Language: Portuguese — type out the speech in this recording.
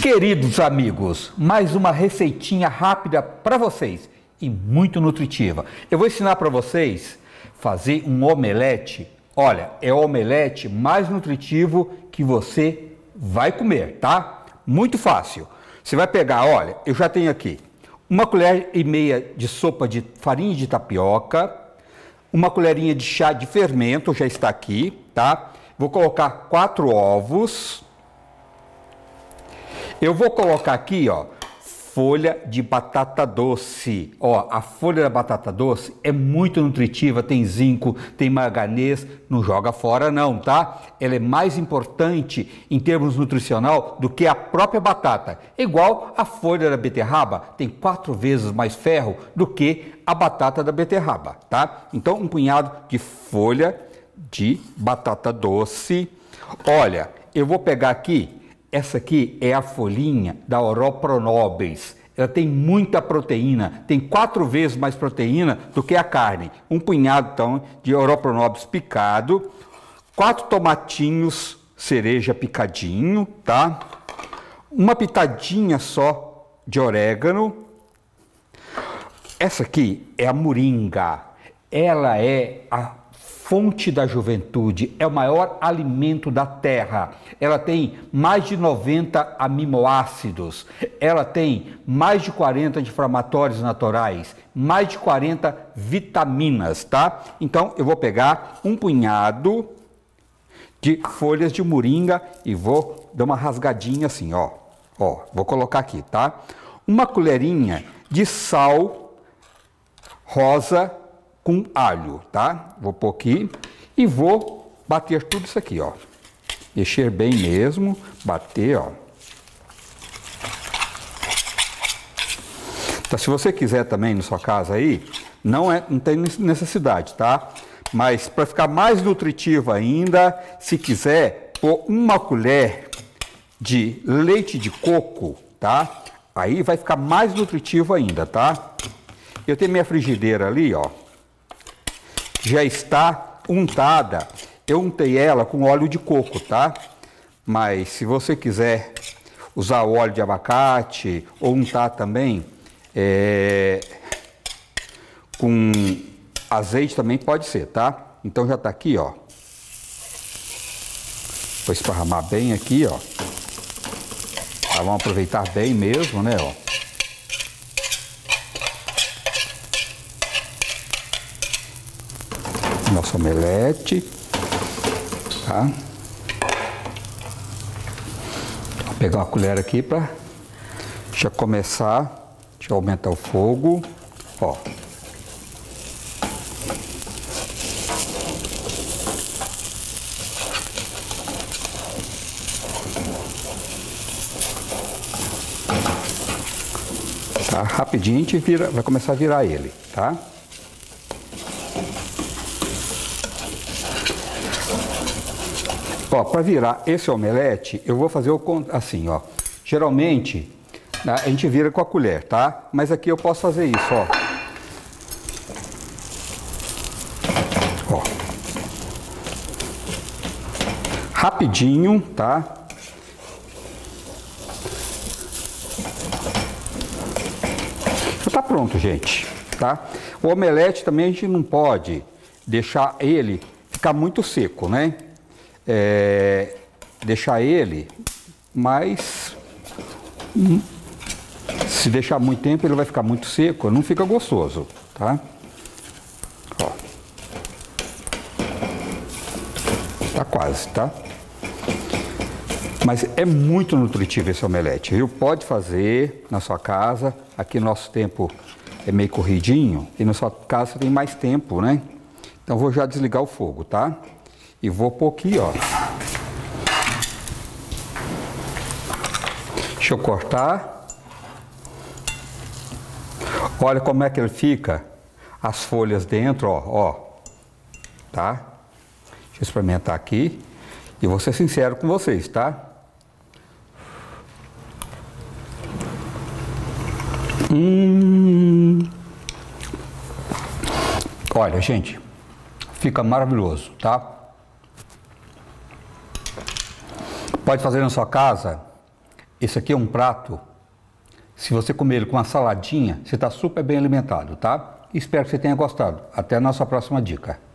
Queridos amigos, mais uma receitinha rápida para vocês e muito nutritiva. Eu vou ensinar para vocês fazer um omelete. Olha, é o omelete mais nutritivo que você vai comer, tá? Muito fácil. Você vai pegar, olha, eu já tenho aqui 1,5 colher de sopa de farinha de tapioca, 1 colherinha de chá de fermento, já está aqui, tá? Vou colocar 4 ovos. Eu vou colocar aqui, ó, folha de batata doce. Ó, a folha da batata doce é muito nutritiva, tem zinco, tem manganês, não joga fora não, tá? Ela é mais importante em termos nutricional do que a própria batata. Igual a folha da beterraba, tem 4 vezes mais ferro do que a batata da beterraba, tá? Então, um punhado de folha de batata doce. Olha, eu vou pegar aqui. Essa aqui é a folhinha da Oropronobis. Ela tem muita proteína, tem 4 vezes mais proteína do que a carne. Um punhado, então, de Oropronobis picado, 4 tomatinhos cereja picadinho, tá? Uma pitadinha só de orégano. Essa aqui é a moringa. Ela é a fonte da juventude, é o maior alimento da terra. Ela tem mais de 90 aminoácidos, ela tem mais de 40 anti-inflamatórios naturais, mais de 40 vitaminas, tá? Então eu vou pegar um punhado de folhas de moringa e vou dar uma rasgadinha assim, ó. Ó, vou colocar aqui, tá? 1 colherinha de sal rosa com alho, tá? Vou pôr aqui e vou bater tudo isso aqui, ó. Mexer bem mesmo, bater, ó. Então, se você quiser também na sua casa aí, não tem necessidade, tá? Mas para ficar mais nutritivo ainda, se quiser, pôr 1 colher de leite de coco, tá? Aí vai ficar mais nutritivo ainda, tá? Eu tenho minha frigideira ali, ó. Já está untada, eu untei ela com óleo de coco, tá? Mas se você quiser usar o óleo de abacate ou untar também com azeite também pode ser, tá? Então já tá aqui, ó. Vou esparramar bem aqui, ó. Tá, vamos aproveitar bem mesmo, né, ó. Nosso omelete, tá? Vou pegar uma colher aqui para já começar, deixa eu aumentar o fogo, ó. Tá? Rapidinho a gente vira, vai começar a virar ele, tá? Ó, para virar esse omelete, eu vou fazer assim, ó. Geralmente, a gente vira com a colher, tá? Mas aqui eu posso fazer isso, ó. Ó. Rapidinho, tá? Já tá pronto, gente, tá? O omelete também a gente não pode deixar ele ficar muito seco, né? Deixar ele, mas se deixar muito tempo ele vai ficar muito seco, não fica gostoso, tá? Ó. Tá quase, tá? Mas é muito nutritivo esse omelete, viu? Pode fazer na sua casa, aqui nosso tempo é meio corridinho e na sua casa tem mais tempo, né? Então vou já desligar o fogo, tá? E vou pôr aqui, ó. Deixa eu cortar. Olha como é que ele fica. As folhas dentro, ó, ó. Tá? Deixa eu experimentar aqui. E vou ser sincero com vocês, tá? Olha, gente. Fica maravilhoso, tá? Pode fazer na sua casa Esse aqui é um prato, se você comer ele com uma saladinha, você está super bem alimentado, tá? Espero que você tenha gostado. Até a nossa próxima dica.